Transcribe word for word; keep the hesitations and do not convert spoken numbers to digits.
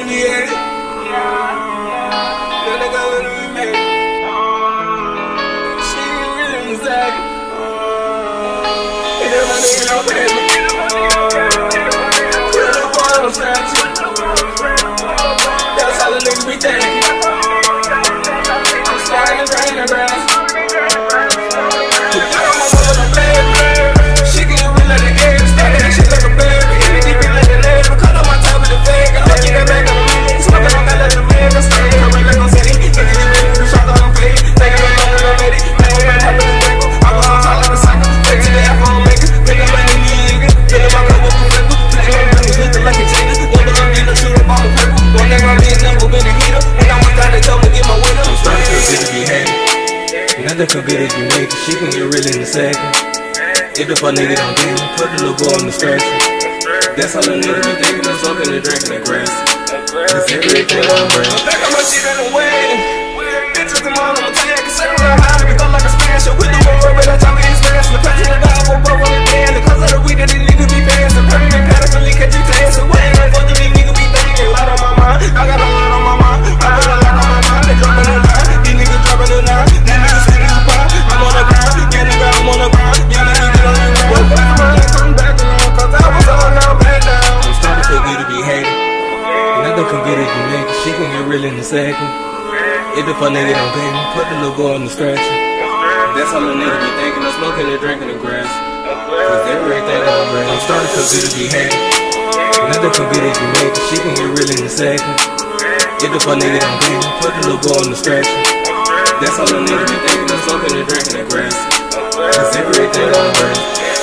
really be at it. That nigga really be made it. She ain't really in the sack. And then my nigga don't pay me. Put it up on the statue. That's how the nigga be thinking. I'm starting to drain the grass. Nothing can get it, you make it, she can get real in a second. If the fuck nigga don't get me, put the little boy on the stretcher. That's all the nigga be thinking, I'm smoking and drinking the grass. That's everything on brain. I'm back on my shit in the way. Bitches them all on the tag, cause I don't know how to be done like a special. With the war, but I tell me it's fast. The patch in the dog, but bro, on the band. Because of the weed that these niggas be fast. The permanent pattern, so leak at you taste. So what ain't no fuck that these niggas be thinking? A lot on my mind, I got a lot on my mind. I got a lot on my mind, they dropping the line. These niggas dropping the line. These niggas sweet as a pie. I'm on the ground, yeah nigga, I'm on the ground. Yeah nigga, get on the ground. Well, back around and come back around, cause I was all now back down. I'm starting to get to be hated. Nothing can get it, you make it, she can get real in a second. If the fuck nigga don't pay me, put the little boy on the stretcher. That's all the nigga be thinking, I'm smoking and drinking the grass. Cause everything on brain. I'm starting to get to be hated. Nothing can get it, you make it, she can get real in a second. If the fuck nigga don't pay me, put the little boy on the stretcher. That's all the nigga be thinking, I'm smoking and drinking the grass. Cause everything on brain.